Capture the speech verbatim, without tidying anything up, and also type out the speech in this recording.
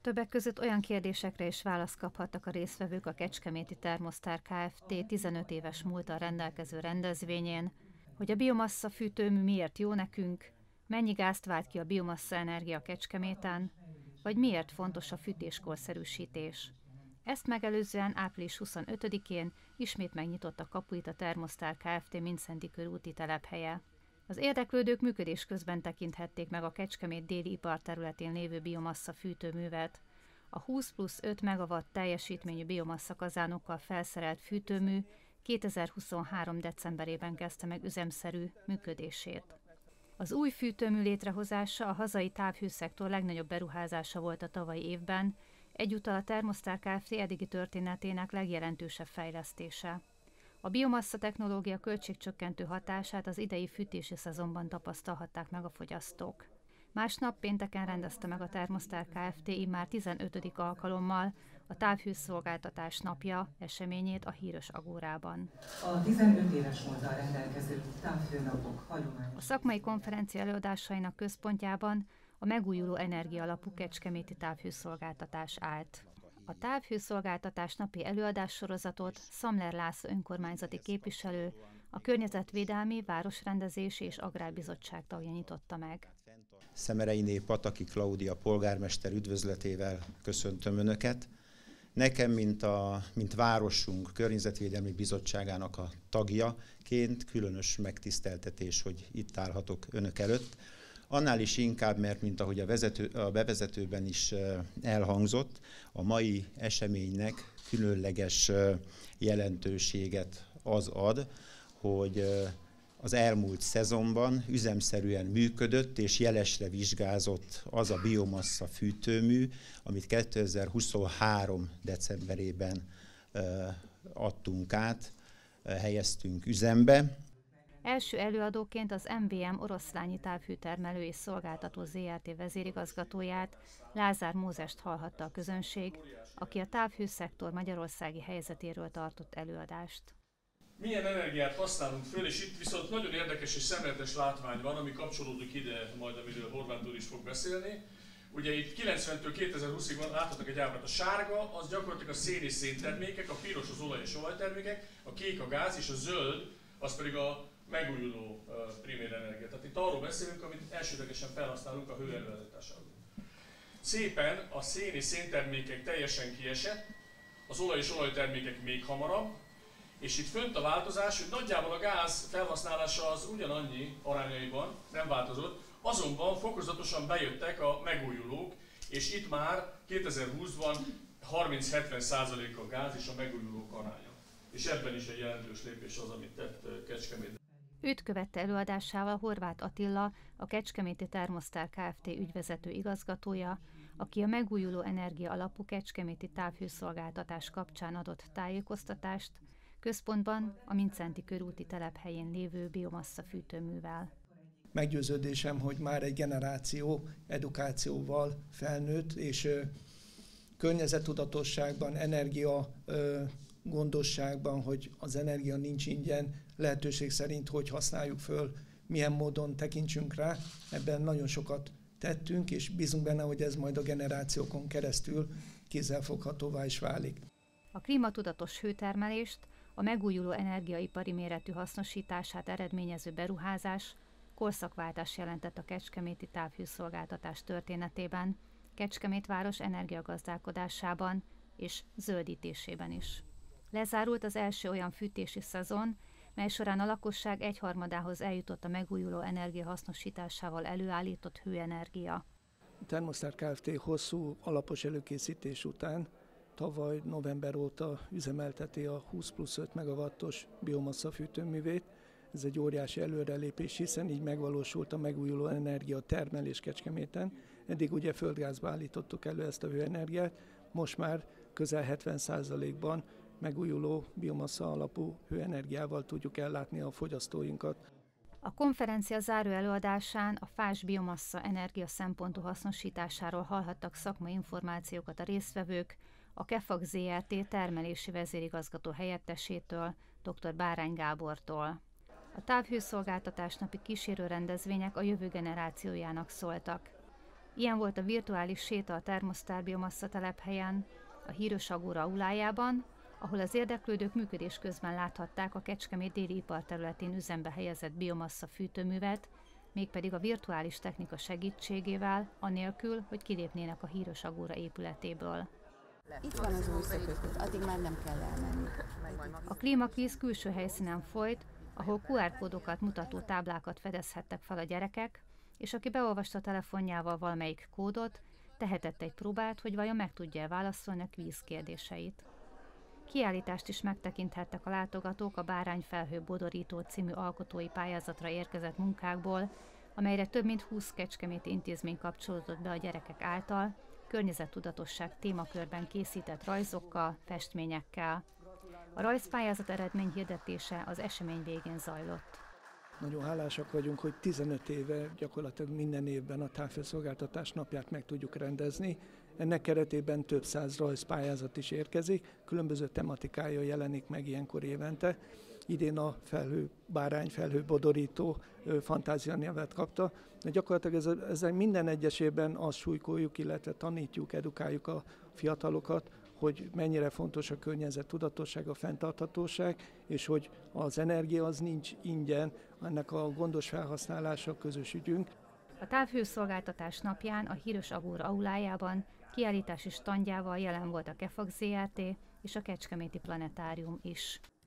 Többek között olyan kérdésekre is választ kaphattak a résztvevők a Kecskeméti Termosztár Kft. tizenöt éves múlttal rendelkező rendezvényén, hogy a biomassa fűtőmű miért jó nekünk, mennyi gázt vált ki a biomassa energia Kecskeméten, vagy miért fontos a fűtéskorszerűsítés. Ezt megelőzően április huszonötödikén ismét megnyitott a kapuit a Termosztár Kft. Mindszenty körúti telephelye. Az érdeklődők működés közben tekinthették meg a Kecskemét déli iparterületén lévő biomassa fűtőművet. A húsz plusz öt megawatt teljesítményű biomassa kazánokkal felszerelt fűtőmű kétezer-huszonhárom. decemberében kezdte meg üzemszerű működését. Az új fűtőmű létrehozása a hazai távhőszektor legnagyobb beruházása volt a tavalyi évben, egyúttal a Termosztár Kft. Eddigi történetének legjelentősebb fejlesztése. A biomassa technológia költségcsökkentő hatását az idei fűtési szezonban tapasztalhatták meg a fogyasztók. Másnap pénteken rendezte meg a Termosztár Kft. Immár tizenötödik alkalommal a távhőszolgáltatás napja eseményét a Híres Agórában. A tizenöt éves múlttal rendelkező távhőnapok hagyományos. A szakmai konferencia előadásainak központjában a megújuló energia alapú kecskeméti távhőszolgáltatás állt. A távhőszolgáltatás napi előadássorozatot Szamler László önkormányzati képviselő, a Környezetvédelmi, Városrendezési és Agrárbizottság tagja nyitotta meg. Szemereiné Pataki Klaudia polgármester üdvözletével köszöntöm Önöket. Nekem, mint, a, mint városunk Környezetvédelmi Bizottságának a tagjaként különös megtiszteltetés, hogy itt állhatok Önök előtt. Annál is inkább, mert mint ahogy a, vezető, a bevezetőben is elhangzott, a mai eseménynek különleges jelentőséget az ad, hogy az elmúlt szezonban üzemszerűen működött és jelesre vizsgázott az a biomassa fűtőmű, amit kétezer-huszonhárom. decemberében adtunk át, helyeztünk üzembe. Első előadóként az em vé em Oroszlányi Távhőtermelő és Szolgáltató zé er té vezérigazgatóját, Lázár Mózest hallhatta a közönség, aki a távhőszektor magyarországi helyzetéről tartott előadást. Milyen energiát használunk föl, és itt viszont nagyon érdekes és szemléletes látvány van, ami kapcsolódik ide, majd amiről Horváth úr is fog beszélni. Ugye itt kilencventől kétezer-húszig van, láthatnak egy ábrát, a sárga az gyakorlatilag a szén és széntermékek, a piros az olaj és olajtermékek, a kék a gáz, és a zöld az pedig a megújuló uh, primér energia. Tehát itt arról beszélünk, amit elsődlegesen felhasználunk a hő előállításához. Szépen a szén és széntermékek teljesen kiesett, az olaj és olajtermékek még hamarabb, és itt fönt a változás, hogy nagyjából a gáz felhasználása az ugyanannyi arányaiban, nem változott, azonban fokozatosan bejöttek a megújulók, és itt már kétezer-húszban harminc-hetven százalék a gáz és a megújulók aránya. És ebben is egy jelentős lépés az, amit tett Kecskemét. Őt követte előadásával Horváth Attila, a Kecskeméti Termosztár Kft. Ügyvezető igazgatója, aki a megújuló energia alapú kecskeméti távhőszolgáltatás kapcsán adott tájékoztatást, központban a Mindszenty körúti telephelyén lévő biomassa fűtőművel. Meggyőződésem, hogy már egy generáció edukációval felnőtt, és ö, környezettudatosságban, energia ö, gondosságban, hogy az energia nincs ingyen, lehetőség szerint hogy használjuk föl, milyen módon tekintsünk rá. Ebben nagyon sokat tettünk, és bízunk benne, hogy ez majd a generációkon keresztül kézzelfoghatóvá is válik. A klímatudatos hőtermelést, a megújuló energiaipari méretű hasznosítását eredményező beruházás korszakváltás jelentett a kecskeméti távhőszolgáltatás történetében, Kecskemét város energiagazdálkodásában és zöldítésében is. Lezárult az első olyan fűtési szezon, mely során a lakosság egyharmadához eljutott a megújuló energia hasznosításával előállított hőenergia. A Termosztár Kft. Hosszú alapos előkészítés után tavaly november óta üzemelteti a húsz plusz öt megawattos biomassa fűtőművét. Ez egy óriási előrelépés, hiszen így megvalósult a megújuló energia termelés Kecskeméten. Eddig ugye földgázba állítottuk elő ezt a hőenergiát, most már közel hetven százalékban megújuló biomassa alapú hőenergiával tudjuk ellátni a fogyasztóinkat. A konferencia záró előadásán a fás biomassa energia szempontú hasznosításáról hallhattak szakmai információkat a résztvevők, a Kefag zé er té termelési vezérigazgató helyettesétől, dr. Bárány Gábortól. A távhőszolgáltatás napi kísérő rendezvények a jövő generációjának szóltak. Ilyen volt a virtuális séta a Termosztár biomassa telephelyen, a Híros Agóra aulájában, ahol az érdeklődők működés közben láthatták a Kecskemét déli iparterületén üzembe helyezett biomassa fűtőművet, mégpedig a virtuális technika segítségével, anélkül, hogy kilépnének a Híros Agóra épületéből. Itt van az új szökőkút, addig már nem kell elmenni. A klímakvíz külső helyszínen folyt, ahol kú er kódokat mutató táblákat fedezhettek fel a gyerekek, és aki beolvasta telefonjával valamelyik kódot, tehetett egy próbát, hogy vajon meg tudja válaszolni a kvíz kérdéseit. Kiállítást is megtekinthettek a látogatók a Bárányfelhő Bodorító című alkotói pályázatra érkezett munkákból, amelyre több mint húsz kecskeméti intézmény kapcsolódott be a gyerekek által, környezettudatosság témakörben készített rajzokkal, festményekkel. A rajzpályázat eredmény hirdetése az esemény végén zajlott. Nagyon hálásak vagyunk, hogy tizenöt éve gyakorlatilag minden évben a távhőszolgáltatás napját meg tudjuk rendezni. Ennek keretében több száz rajzpályázat is érkezik, különböző tematikája jelenik meg ilyenkor évente. Idén a felhő, Bárányfelhő Bodorító fantázia nevet kapta, de gyakorlatilag ezzel minden egyesében azt súlykoljuk, illetve tanítjuk, edukáljuk a fiatalokat, hogy mennyire fontos a környezet tudatosság, a fenntarthatóság, és hogy az energia az nincs ingyen, ennek a gondos felhasználása közös ügyünk. A távhőszolgáltatás napján a Híros Agóra aulájában kiállítási standjával jelen volt a Kefax zé er té és a Kecskeméti Planetárium is.